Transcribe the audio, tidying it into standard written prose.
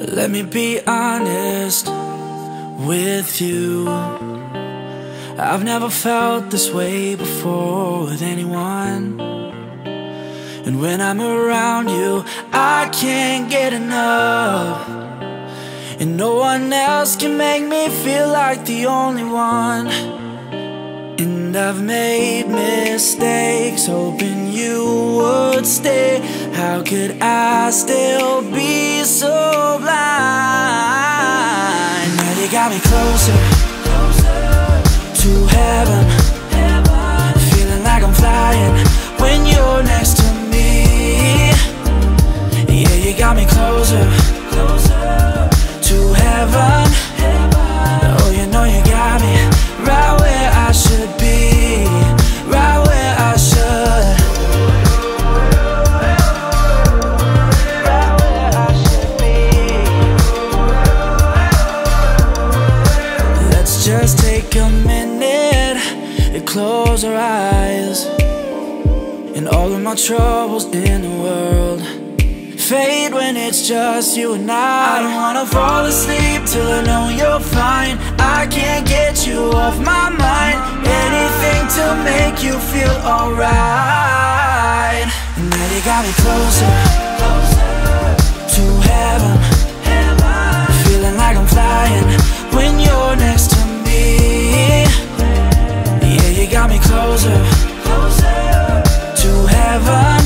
Let me be honest with you. I've never felt this way before with anyone. And when I'm around you, I can't get enough. And no one else can make me feel like the only one. And I've made mistakes hoping you would stay. How could I still be so blind? Now you got me closer to heaven, feeling like I'm flying when you're next to me. Yeah, you got me closer to heaven. Oh, you know you got me right where I should be, right where I should, right where I should be. Let's just take a minute and close our eyes, and all of my troubles in the world fade when it's just you and I don't wanna fall asleep till I know you're fine. I can't get you off my mind. Anything to make you feel alright. And now you got me closer to heaven, feeling like I'm flying when you're next to me. Yeah, you got me closer to heaven.